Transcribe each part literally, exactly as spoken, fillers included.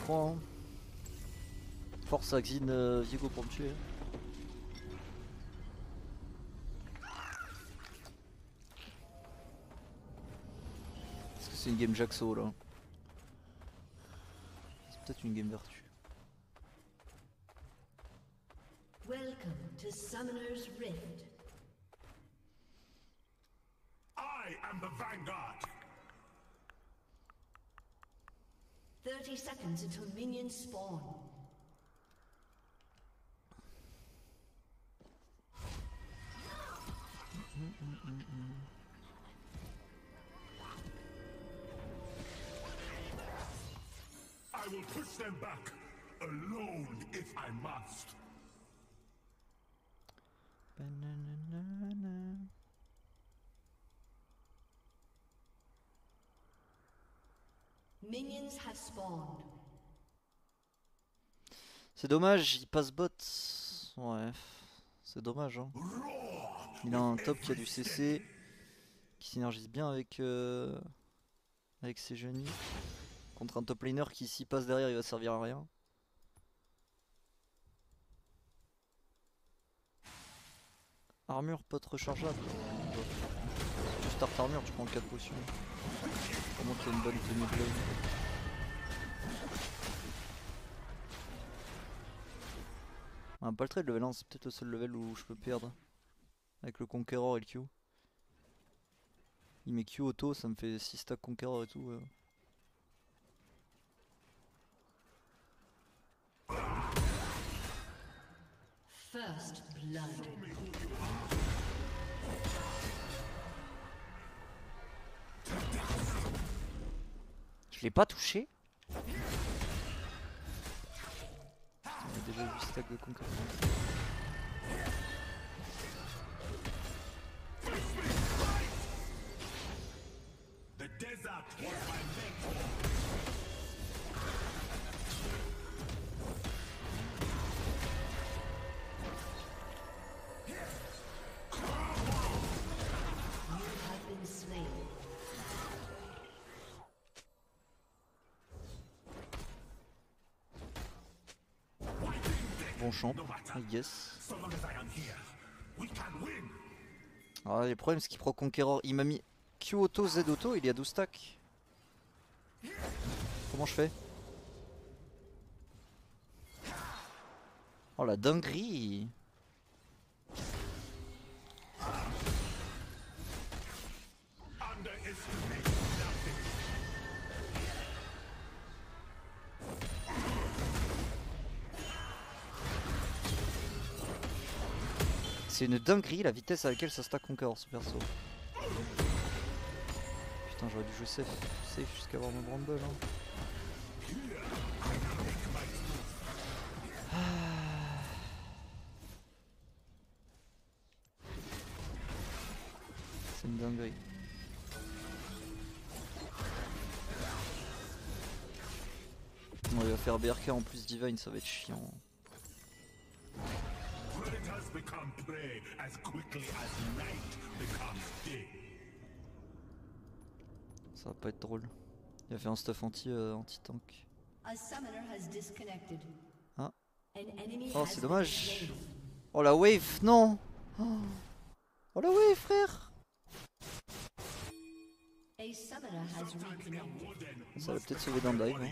crois. Hein. Force à Xin euh, Viego pour me tuer. Est-ce que c'est une game Jaxo là? C'est peut-être une game Vertu. Welcome to Summoner's Rift. I am the Vanguard. thirty seconds until minions spawn. I will push them back, alone if I must. Minions have spawned. C'est dommage, il passe bot. Ouais, c'est dommage. Hein. Il a un top qui a du C C, qui synergise bien avec, euh, avec ses génies. Contre un top laner qui s'y passe derrière il va servir à rien. Armure pote rechargeable. Si tu start armure tu prends quatre potions. Vraiment qu'il y a une bonne tenue de lane. Ah, pas le trade level un, c'est peut-être le seul level où je peux perdre. Avec le Conqueror et le Q. Il met Q auto, ça me fait six stacks Conqueror et tout. Ouais. First blood. Je l'ai pas touché. Il y a déjà huit stacks de Conqueror. The desert was my mentor. Bon champ, I guess. Ah, le problème c'est qu'il prend Conqueror. Il m'a mis Q auto, Z auto, il y a douze stacks. Comment je fais? Oh la dinguerie! C'est une dinguerie la vitesse à laquelle ça stack Conqueror ce perso. Putain, j'aurais dû jouer safe, safe jusqu'à avoir mon Bramble. Hein. Ah. C'est une dinguerie. Bon, il va faire B R K en plus Divine, ça va être chiant. Become prey as quickly as night becomes day. Ça va pas être drôle. Il a fait un stuff anti euh, anti tank. A summoner has disconnected. Ah. An enemy Oh has c'est been dommage. slain. Oh la wave, non. Oh la wave frère. A summoner has reconnected. Ça va peut-être sauver d'un dive. Hein.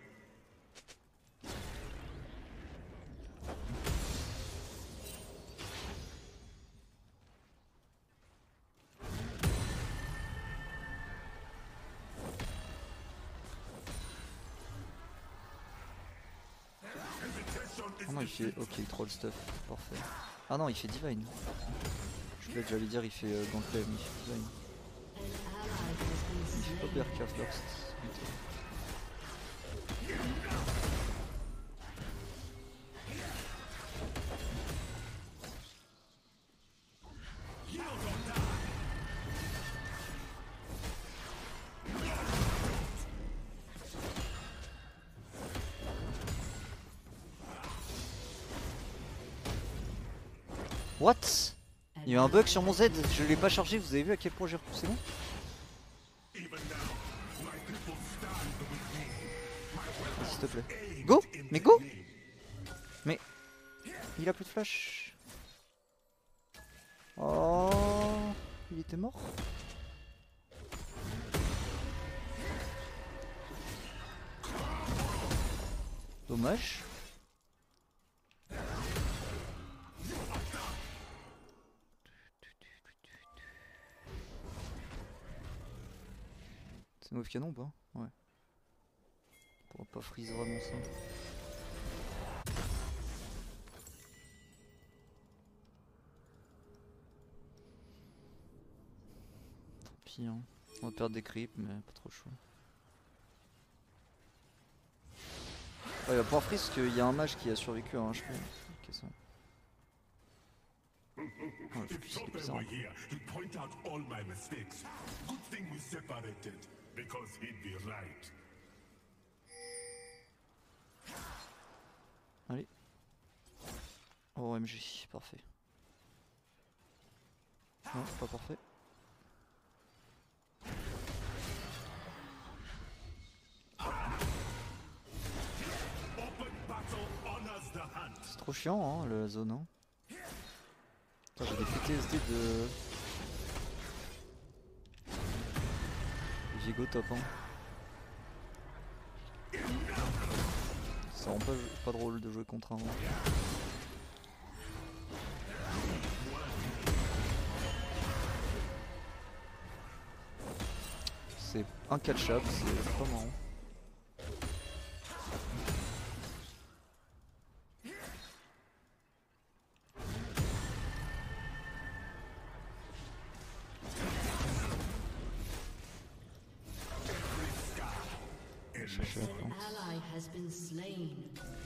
Ah non il fait... Ok il troll stuff, parfait. Ah non il fait Divine. Je voulais déjà lui dire il fait euh, Gauntlet mais il fait Divine. Il fait pas B R K First. What? Il y a eu un bug sur mon Z, je l'ai pas chargé, vous avez vu à quel point j'ai repoussé bon? S'il te plaît. Go! Mais go! Mais... Il a plus de flash. Oh... Il était mort. Dommage. C'est une wave canon ou pas? Ouais. On pourra pas freeze vraiment ça. Tant pis hein. On va perdre des creeps mais pas trop chaud. Ouais, il va pouvoir freeze parce qu'il y a un mage qui a survécu à un H P. Ok ça. Ouais, If Chopper were here, he'd point out all my mistakes. Good thing we separated, because he'd be right. Allez. Oh M G, parfait. Non, pas parfait. C'est trop chiant hein, la zone. Hein. J'ai des P T S D de... Viego top hein. Ça rend pas, pas drôle de jouer contre un. C'est un catch-up, c'est pas marrant. An ally has been slain.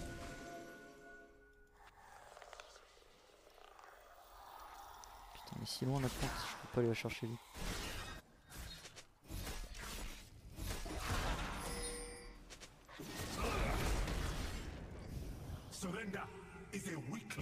Putain mais si loin la plante, je peux pas aller la chercher vite. Surrender is a weakness.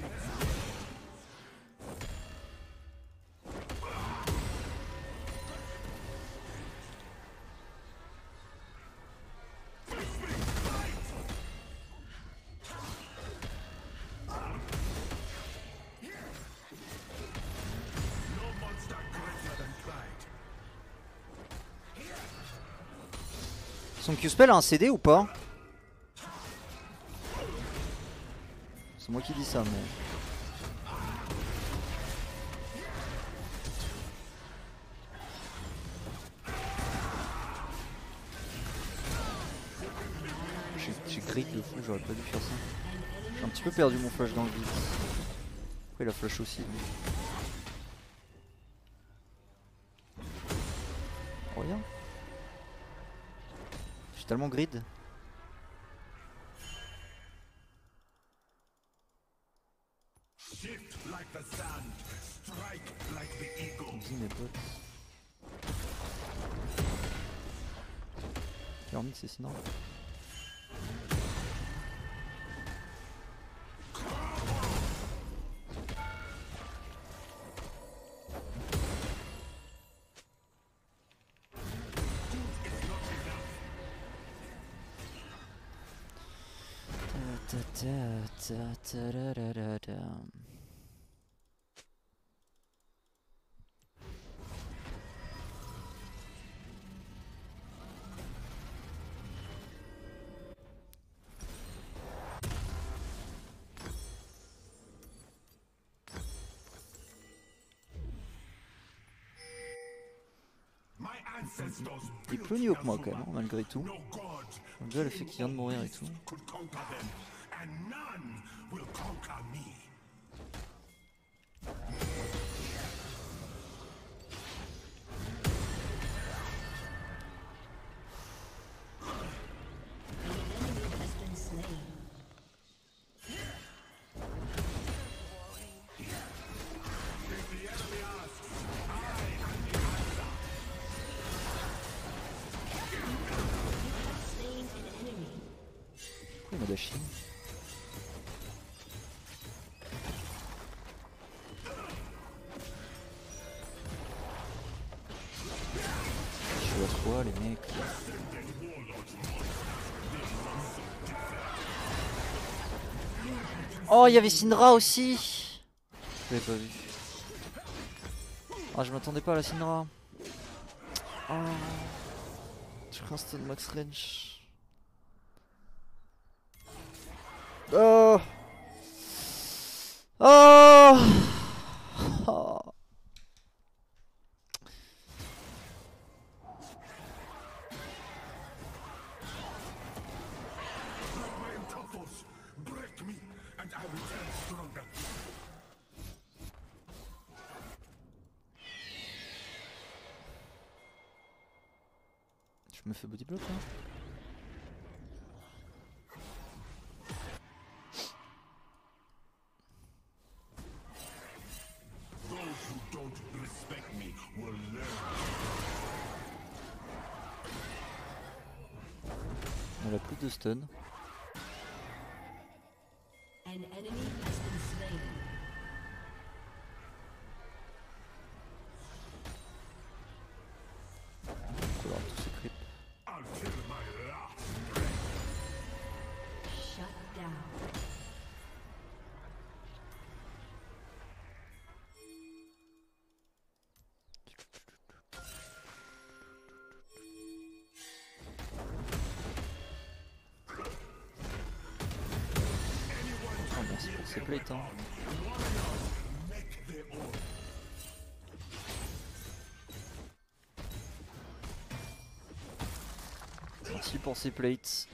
Son Q-spell a un C D ou pas? C'est moi qui dis ça mais... J'ai grid le fou, j'aurais pas dû faire ça. J'ai un petit peu perdu mon flash dans le vide. Après il a flash aussi. Rien. J'ai tellement grid. Dis mes potes. Kermit c'est sinon. Ta ta ta ta da da da da. Il est plus haut que moi quand même, hein, malgré tout. Malgré le fait qu'il vient de mourir et tout. Pourquoi il m'a dashi? Je suis à trois les mecs. Oh, il y avait Syndra aussi. Je l'avais pas vu. Ah, je m'attendais pas à la Syndra. Oh. Je crains stun max range. Oh. Oh. Oh. Je me fais body block là. On a plus de stun. An enemy has been slain. On va avoir tous ces creeps. Shut down. Oh merci pour ces plates hein. Merci pour ces plates.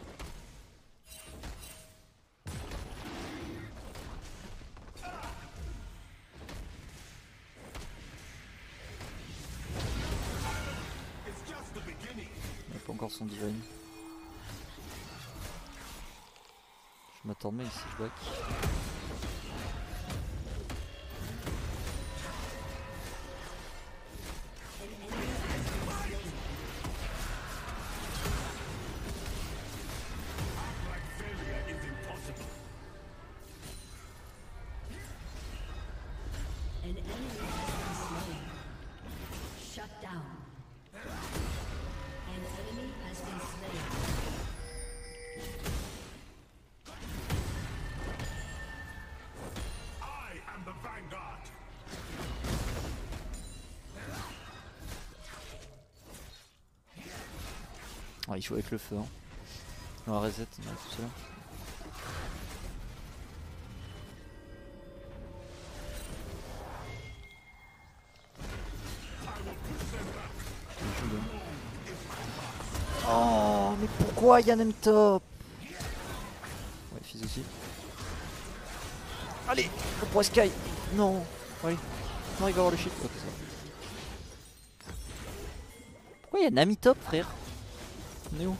Il n'a pas encore son divine. Je m'attends mais il s'est back. An enemy has been slain. Shut down. An enemy has been slain. I am the Vanguard. Ah, il joue avec le feu hein. On va reset, on a tout cela. Oh mais pourquoi Yann M top? Ouais fils aussi. Allez, on pourrait Sky. Non, allez. Non il va avoir le shit. Ok ça va. Pourquoi il y a Nami top frère? On est où?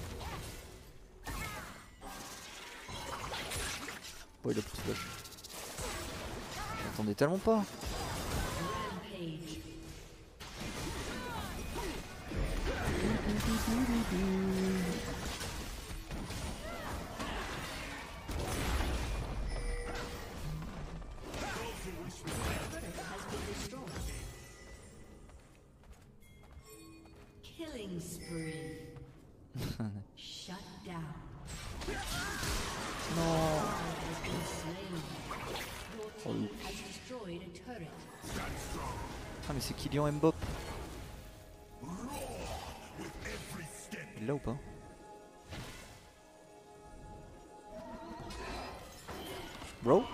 Oh il a plus de flash. J'attendais tellement pas. Rampage. Killing spree. Shut down. Non. Has been slain. Your team has destroyed a turret. Ah mais c'est Kylian Mbop. Il est là ou pas? Bro?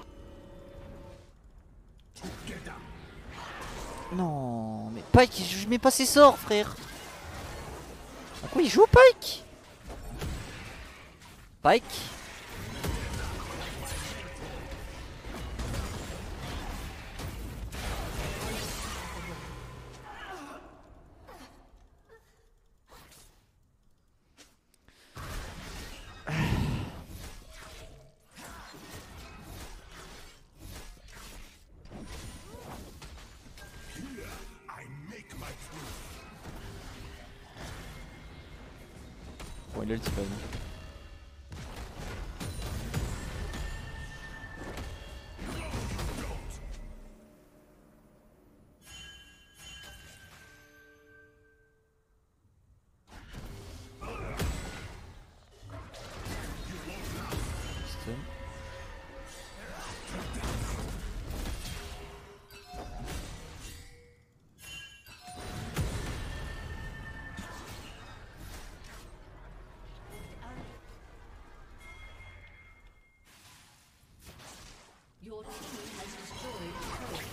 Non mais Pike, je mets pas ses sorts frère. À quoi il joue Pike? Pike? Bon il a le type stun. Your team has destroyed a turret.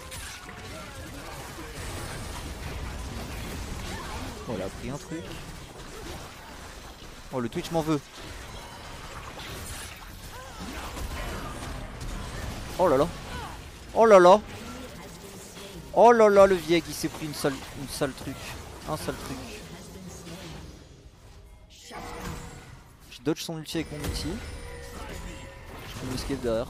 Oh, elle a pris un truc. Oh, le Twitch m'en veut. Oh là là. Oh là là. Oh là là, le Vieg il s'est pris une sale, une sale truc. Un sale truc. Je dodge son ulti avec mon ulti. Je peux m'escape derrière.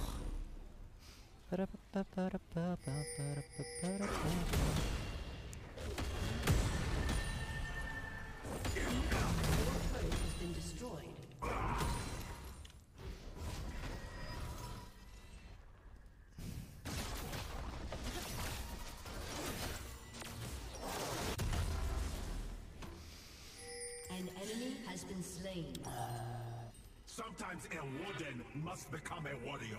Has been destroyed. An enemy has been slain. Sometimes a warden must become a warrior.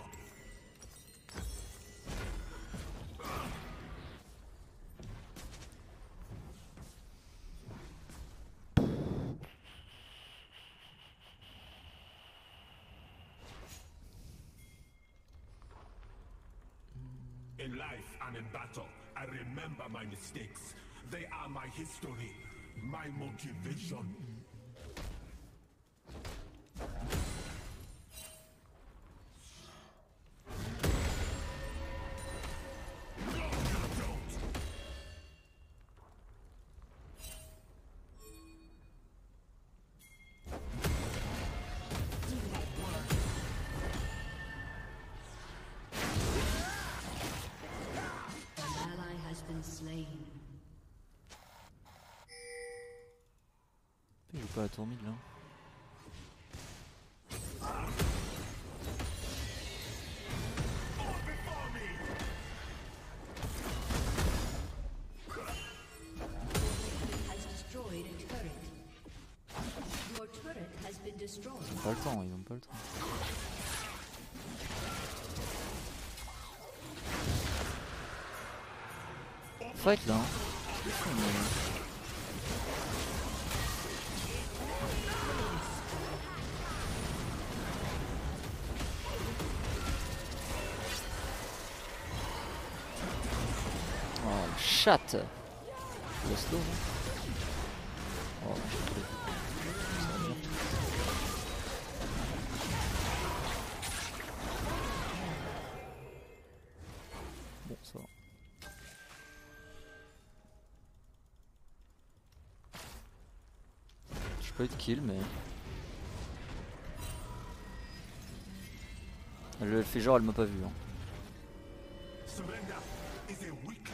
In life and in battle, I remember my mistakes. They are my history, my motivation. An ally has been slain. Il joue pas la tourmide là. Has destroyed a turret. Your turret has been destroyed. Ils ont pas le temps, ils ont pas le temps. Fight là. Hein. Qu'est-ce qu'ils font, mais... Oh, le chat. Le slow, non? Oh, je suis trop... Ça va bien. Bon, ça va. Je peux être kill, mais... Elle fait genre, elle m'a pas vu. Hein. Surrender is a weakness.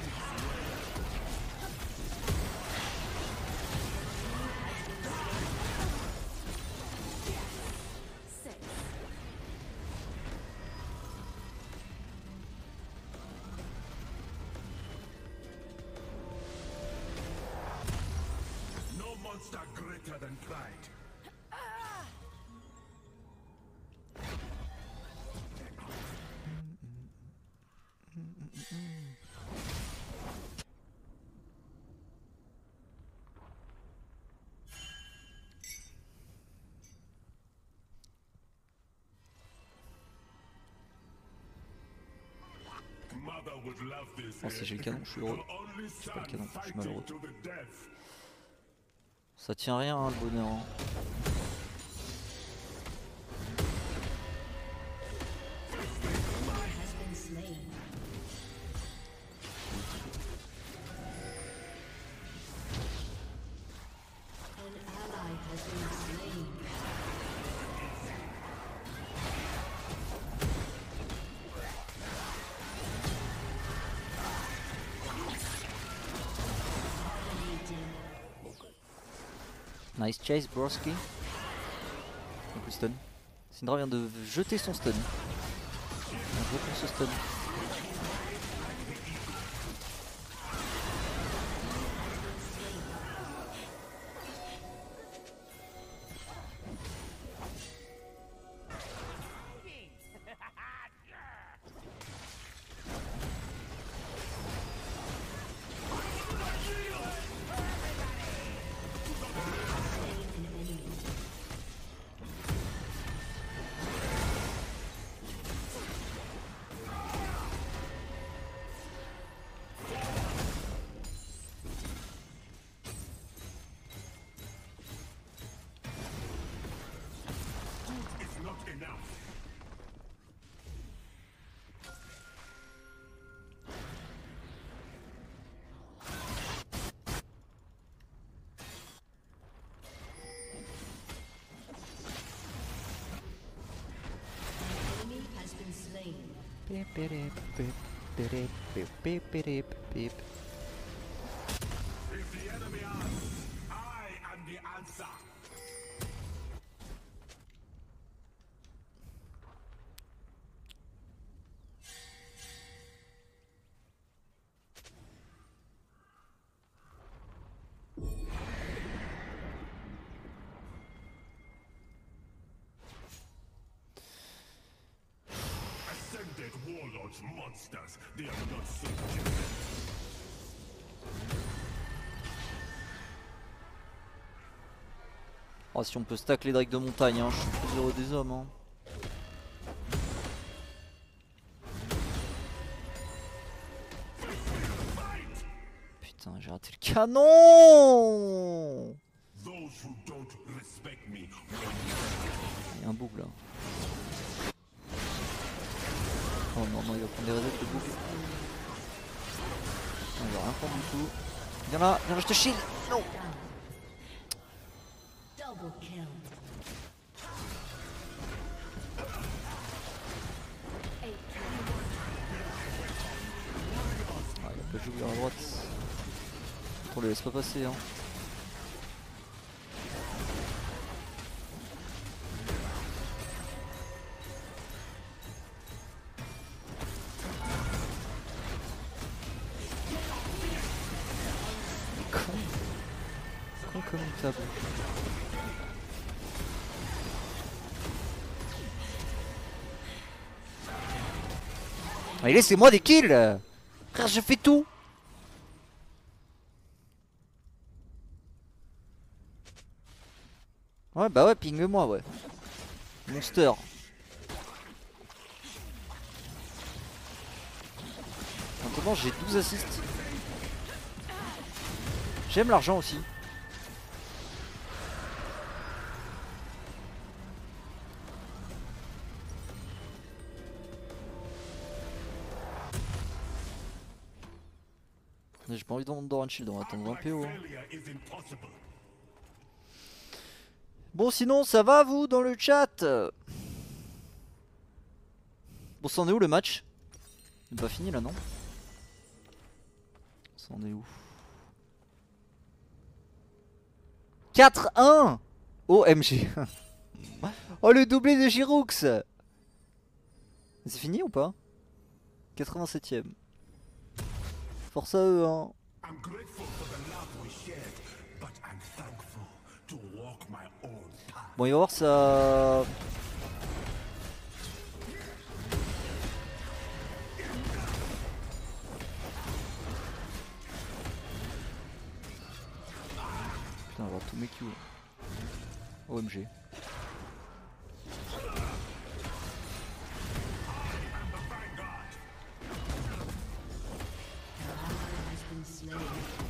No monster greater than pride. Mother would love this. Oh, si j'ai le canon, je suis heureux. Only J'ai pas le canon, je suis fighting malheureux. to the death. Ça tient rien, hein, le bonheur. Hein. Has been slain. An ally has been slain. Nice chase, broski. Donc le stun. Syndra vient de jeter son stun. On reprend ce stun. If the enemy asks, I am the answer. Ascended warlords monsters. They are not so gifted. Oh, si on peut stack les drakes de montagne, hein, je suis plus heureux des hommes. Hein. Putain, j'ai raté le canon. Those who don't respect me Il y a un boucle là. Oh non, non, il va prendre des resets le boucle. Non, il va rien prendre du tout. Viens là, viens là, je te shield. Non. Double kill. Eight Ah, il a pas joué à droite. On le laisse pas passer, hein. Con. Con comme une table. Allez, laissez-moi des kills. Frère, je fais tout. Ouais, bah ouais, ping-moi, ouais. Monster. Maintenant, j'ai douze assists. J'aime l'argent aussi. J'ai pas envie d'en shield, on va attendre un P O. Hein. failure is impossible. Bon, sinon, ça va vous dans le chat? Bon, c'en est où le match? Il n'est pas fini là, non? C'en est où? quatre un. O M G. Oh, le doublé de Giroux. C'est fini ou pas? quatre-vingt-septième. Force à eux, hein. I'm grateful for the love we shared, but I'm thankful to walk my own path. Bon, il va voir ça. Putain, on va voir tous mes Q. O M G. has been slain. You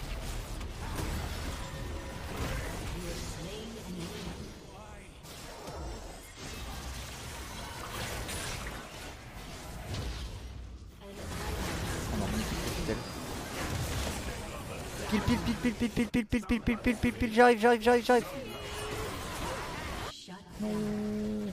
have slain an enemy. Oh non, magnifique, capitaine. Pile, pile, pile, pile, pile, pile, pile, pile, pile, pile, pile, pile, pile, j'arrive, j'arrive, j'arrive, j'arrive. Shut down.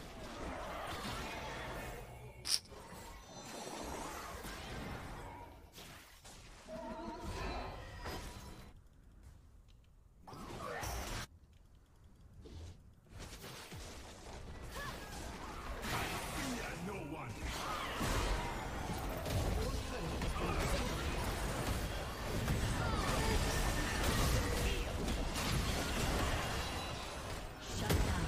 No one. Shut down.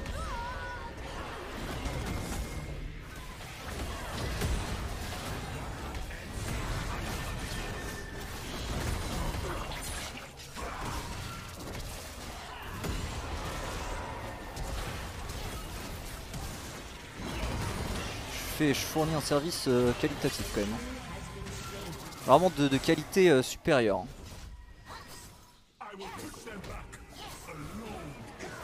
Je fais, je fournis un service euh, qualitatif quand même. Hein. Vraiment de, de qualité euh, supérieure. I will push them back. Alone.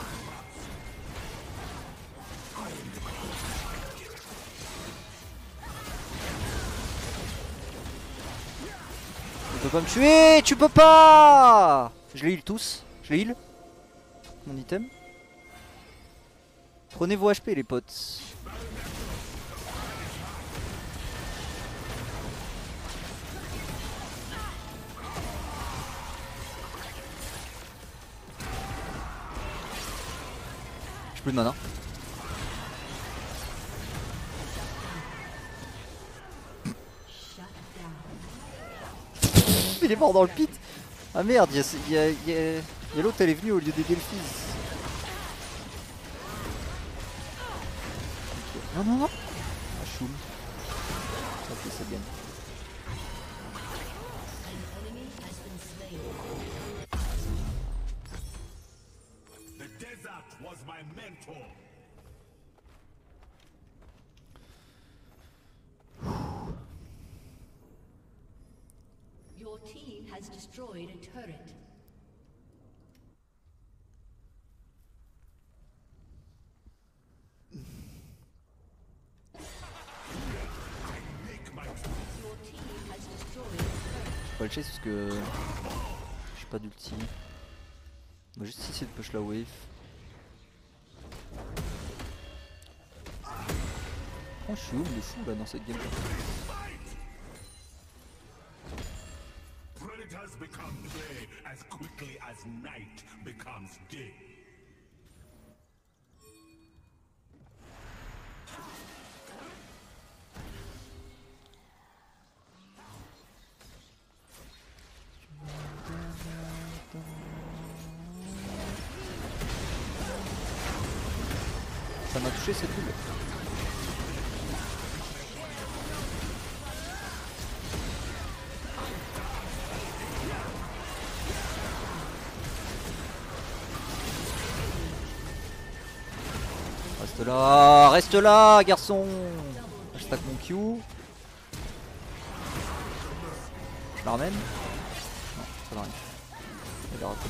Tu peux pas me tuer, tu peux pas. Je les heal tous, je les heal. Mon item. Prenez vos H P les potes. J'ai plus de mana. Il est mort dans le pit. Ah merde, y'a y a, y a, y a l'autre, elle est venue au lieu des Delphis. Okay. Non, non, non. Ah, choum. Ok, ça gagne. The desert was my mentor. Your team has destroyed a turret. Your team has destroyed a turret. Je peux pas le chase parce que j'ai pas d'ulti. On va juste essayer de push la wave. Oh, je suis où le fou là dans cette game. Predators become prey as quickly as night becomes day. Ça m'a touché, c'est cool. Reste là, reste là, garçon. Je stack mon Q. Je la ramène. Non, ça va rien. Elle est ratée.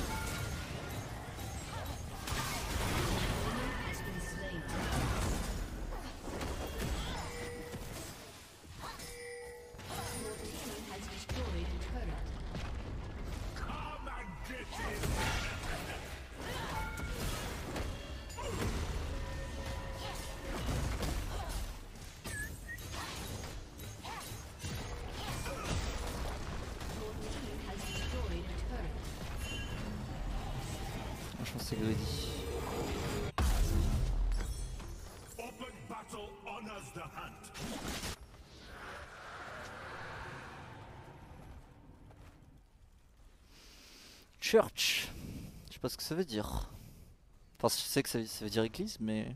Je pense que c'est greedy. Open battle honors the hunt. Church. Je sais pas ce que ça veut dire. Enfin, je sais que ça, ça veut dire église, mais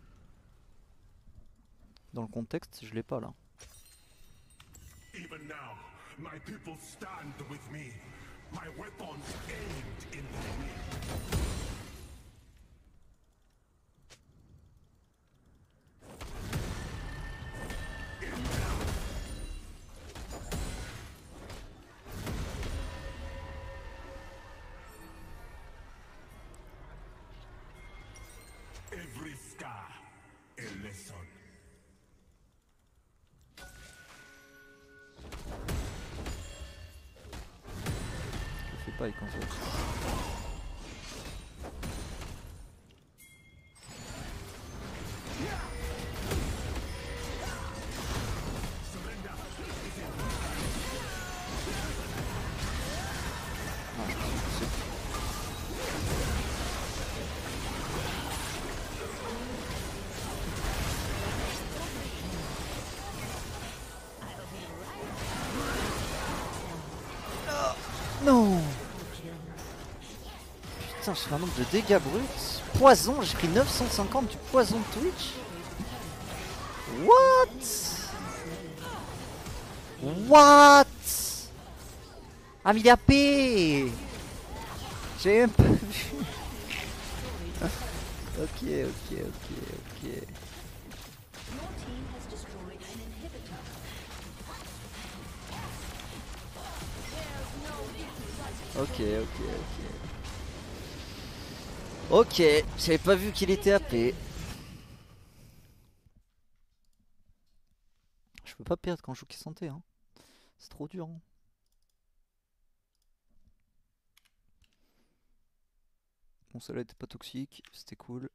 dans le contexte, je l'ai pas là. Even now, my people stand with me. My weapons aimed in the wind. Every scar, a lesson. Je le fais pas avec en fait. Ah, je pense que c'est- Non. Putain, j'ai fait un nombre de dégâts bruts. Poison, j'ai pris neuf cent cinquante du poison de Twitch. What? What? Ah mais il est A P. J'ai même pas vu. Ok, ok, ok, ok. Your team has destroyed an inhibitor. Ok, ok, ok. Ok, j'avais pas vu qu'il était A P. Je peux pas perdre quand je joue qui santé, hein. C'est trop dur. Hein. Bon, celle-là était pas toxique, c'était cool.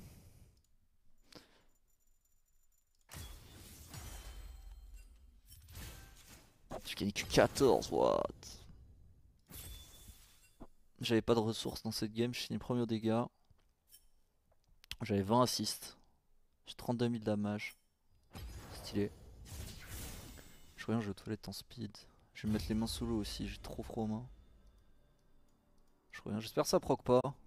J'ai gagné que quatorze, what? J'avais pas de ressources dans cette game, je finis premier au dégâts. J'avais vingt assists. J'ai trente-deux mille damage. Stylé. Je reviens, je vais aux toilettes en speed. Je vais me mettre les mains sous l'eau aussi, j'ai trop froid aux mains. Je reviens, j'espère que ça proc pas.